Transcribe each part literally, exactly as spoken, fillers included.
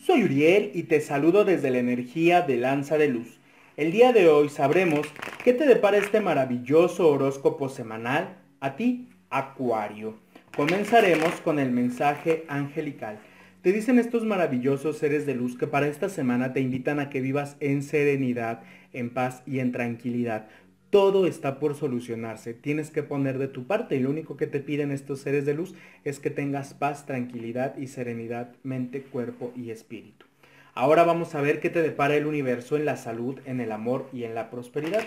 Soy Uriel y te saludo desde la energía de Lanza de Luz. El día de hoy sabremos qué te depara este maravilloso horóscopo semanal a ti, Acuario. Comenzaremos con el mensaje angelical. Te dicen estos maravillosos seres de luz que para esta semana te invitan a que vivas en serenidad, en paz y en tranquilidad. Todo está por solucionarse, tienes que poner de tu parte y lo único que te piden estos seres de luz es que tengas paz, tranquilidad y serenidad, mente, cuerpo y espíritu. Ahora vamos a ver qué te depara el universo en la salud, en el amor y en la prosperidad.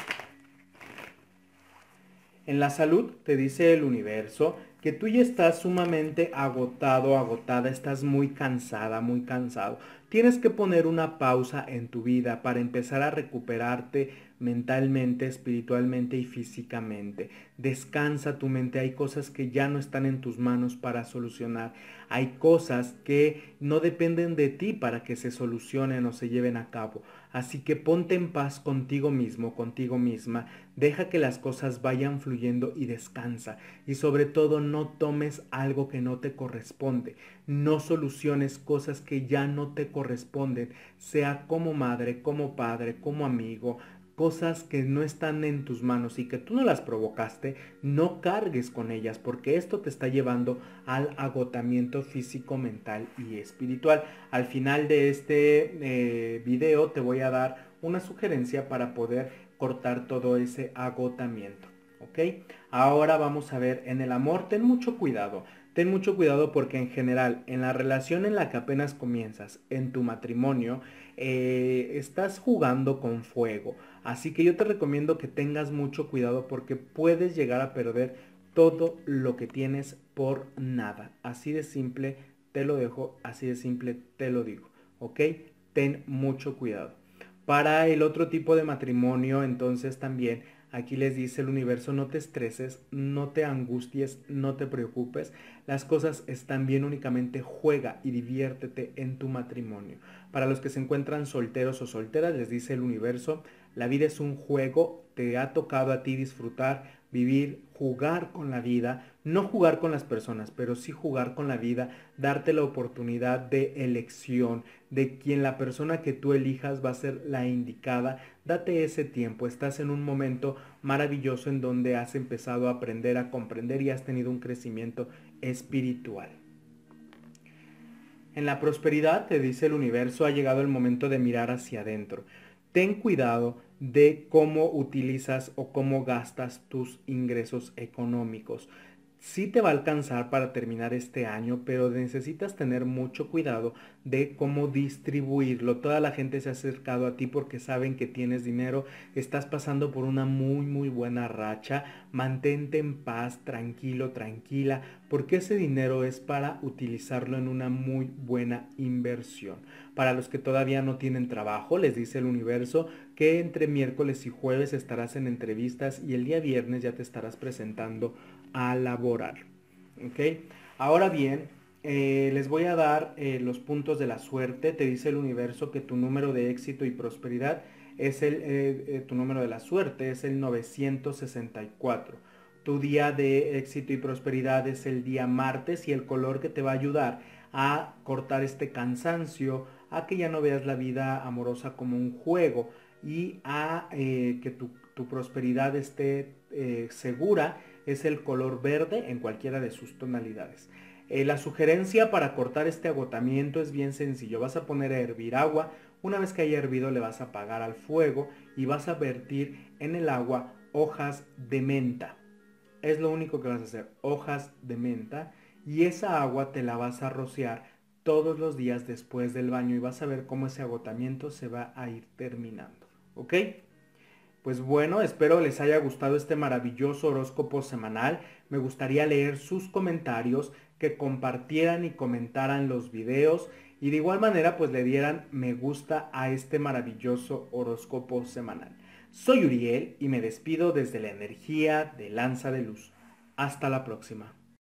En la salud te dice el universo que tú ya estás sumamente agotado, agotada, estás muy cansada, muy cansado. Tienes que poner una pausa en tu vida para empezar a recuperarte mentalmente, espiritualmente y físicamente. Descansa tu mente, hay cosas que ya no están en tus manos para solucionar. Hay cosas que no dependen de ti para que se solucionen o se lleven a cabo. Así que ponte en paz contigo mismo, contigo misma. Deja que las cosas vayan fluyendo y descansa. Y sobre todo no tomes algo que no te corresponde. No soluciones cosas que ya no te corresponden. Sea como madre, como padre, como amigo. Cosas que no están en tus manos y que tú no las provocaste, no cargues con ellas porque esto te está llevando al agotamiento físico, mental y espiritual. Al final de este eh, video te voy a dar una sugerencia para poder cortar todo ese agotamiento. ¿Ok? Ahora vamos a ver en el amor, ten mucho cuidado. Ten mucho cuidado porque en general, en la relación en la que apenas comienzas, en tu matrimonio, eh, estás jugando con fuego. Así que yo te recomiendo que tengas mucho cuidado porque puedes llegar a perder todo lo que tienes por nada. Así de simple te lo dejo, así de simple te lo digo. ¿Ok? Ten mucho cuidado. Para el otro tipo de matrimonio, entonces también aquí les dice el universo, no te estreses, no te angusties, no te preocupes. Las cosas están bien, únicamente juega y diviértete en tu matrimonio. Para los que se encuentran solteros o solteras, les dice el universo, la vida es un juego, te ha tocado a ti disfrutar, vivir, jugar con la vida, no jugar con las personas, pero sí jugar con la vida, darte la oportunidad de elección, de quien la persona que tú elijas va a ser la indicada. Date ese tiempo, estás en un momento maravilloso en donde has empezado a aprender a comprender y has tenido un crecimiento espiritual. En la prosperidad, te dice el universo, ha llegado el momento de mirar hacia adentro. Ten cuidado de cómo utilizas o cómo gastas tus ingresos económicos. Sí te va a alcanzar para terminar este año, pero necesitas tener mucho cuidado de cómo distribuirlo. Toda la gente se ha acercado a ti porque saben que tienes dinero, estás pasando por una muy muy buena racha. Mantente en paz, tranquilo, tranquila, porque ese dinero es para utilizarlo en una muy buena inversión. Para los que todavía no tienen trabajo, les dice el universo que entre miércoles y jueves estarás en entrevistas y el día viernes ya te estarás presentando a laborar. ¿Ok? Ahora bien, eh, les voy a dar eh, los puntos de la suerte. Te dice el universo que tu número de éxito y prosperidad es el, eh, eh, tu número de la suerte es el novecientos sesenta y cuatro. Tu día de éxito y prosperidad es el día martes y el color que te va a ayudar a cortar este cansancio, a que ya no veas la vida amorosa como un juego y a eh, que tu, tu prosperidad esté eh, segura es el color verde en cualquiera de sus tonalidades. Eh, la sugerencia para cortar este agotamiento es bien sencillo. Vas a poner a hervir agua. Una vez que haya hervido le vas a apagar al fuego y vas a vertir en el agua hojas de menta. Es lo único que vas a hacer, hojas de menta. Y esa agua te la vas a rociar todos los días después del baño y vas a ver cómo ese agotamiento se va a ir terminando. ¿Ok? Pues bueno, espero les haya gustado este maravilloso horóscopo semanal. Me gustaría leer sus comentarios, que compartieran y comentaran los videos y de igual manera pues le dieran me gusta a este maravilloso horóscopo semanal. Soy Uriel y me despido desde la energía de Lanza de Luz. Hasta la próxima.